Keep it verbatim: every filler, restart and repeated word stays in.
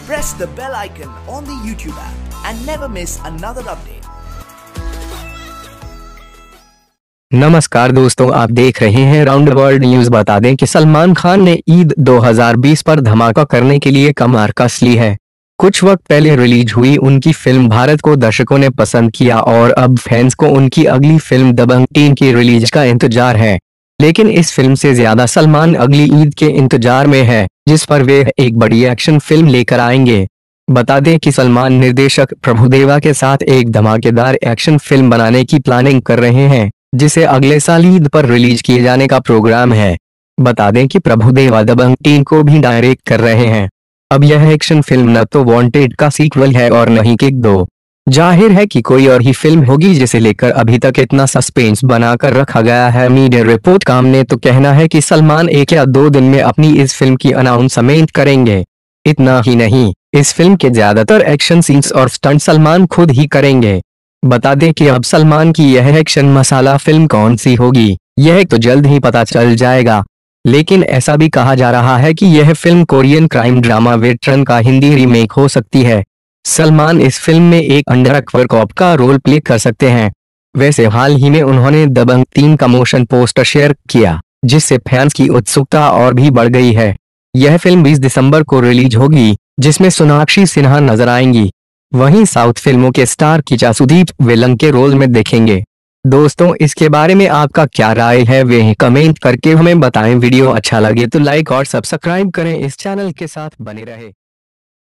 press the bell icon on the YouTube app and never miss another update. नमस्कार दोस्तों, आप देख रहे हैं राउंड वर्ल्ड न्यूज। बता दें कि सलमान खान ने ईद दो हज़ार बीस पर धमाका करने के लिए कमर कस ली है। कुछ वक्त पहले रिलीज हुई उनकी फिल्म भारत को दर्शकों ने पसंद किया और अब फैंस को उनकी अगली फिल्म दबंग तीन की रिलीज का इंतजार है। लेकिन इस फिल्म से ज्यादा सलमान अगली ईद के इंतजार में है, जिस पर वे एक बड़ी एक्शन फिल्म लेकर आएंगे। बता दें कि सलमान निर्देशक प्रभुदेवा के साथ एक धमाकेदार एक्शन फिल्म बनाने की प्लानिंग कर रहे हैं, जिसे अगले साल ईद पर रिलीज किए जाने का प्रोग्राम है। बता दें कि प्रभुदेवा दबंग तीन को भी डायरेक्ट कर रहे हैं। अब यह एक्शन फिल्म न तो वांटेड का सीक्वल है और न ही किक दो। जाहिर है कि कोई और ही फिल्म होगी, जिसे लेकर अभी तक इतना सस्पेंस बनाकर रखा गया है। मीडिया रिपोर्ट काम ने तो कहना है कि सलमान एक या दो दिन में अपनी इस फिल्म की अनाउंसमेंट करेंगे। इतना ही नहीं, इस फिल्म के ज्यादातर एक्शन सीन्स और स्टंट सलमान खुद ही करेंगे। बता दें कि अब सलमान की यह एक्शन मसाला फिल्म कौन सी होगी, यह तो जल्द ही पता चल जाएगा। लेकिन ऐसा भी कहा जा रहा है कि यह film Korean crime drama Veteran का हिंदी रीमेक हो सकती है। सलमान इस फिल्म में एक अंडरकवर कॉप का रोल प्ले कर सकते हैं। वैसे हाल ही में उन्होंने दबंग तीन का मोशन पोस्टर शेयर किया, जिससे फैंस की उत्सुकता और भी बढ़ गई है। यह फिल्म बीस दिसंबर को रिलीज होगी, जिसमें सोनाक्षी सिन्हा नजर आएंगी। वहीं साउथ फिल्मों के स्टार किचा सुदीप विलन के रोल में देखेंगे। दोस्तों, इसके बारे में आपका क्या राय है, वे कमेंट करके हमें बताएं। वीडियो अच्छा लगे तो लाइक और सब्सक्राइब करें, इस चैनल के साथ बने रहे।